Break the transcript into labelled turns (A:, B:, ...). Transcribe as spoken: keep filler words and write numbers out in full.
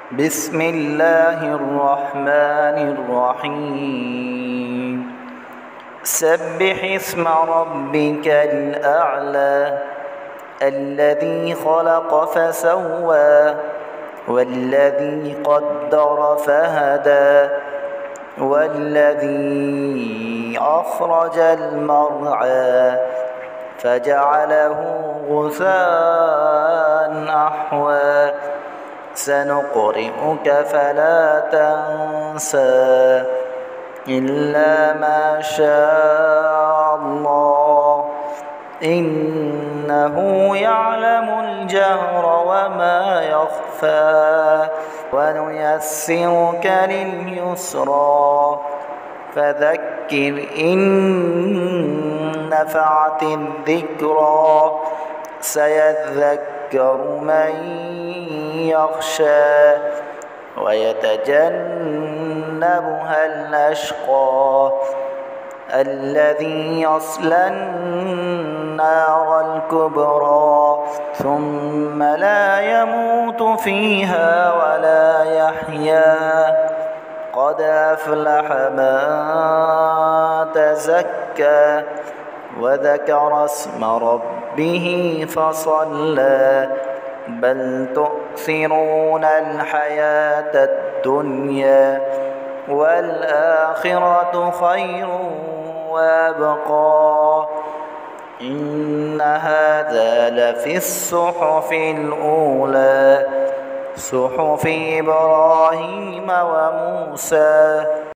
A: بسم الله الرحمن الرحيم سبح اسم ربك الأعلى الذي خلق فسوى والذي قدر فهدى والذي أخرج المرعى فجعله غثاء أحوى سنقرئك فلا تنسى إلا ما شاء الله إنه يعلم الجهر وما يخفى ونيسرك لليسرى فذكر إن نفعت الذكرى سيذكر من يخشى ويتجنبها الأشقى الذي يصلى النار الكبرى ثم لا يموت فيها ولا يحيا قد أفلح من تزكى وذكر اسم ربه فصلى بل تؤثرون الحياة الدنيا والآخرة خير وأبقى إن هذا لفي الصحف الأولى صحف إبراهيم وموسى.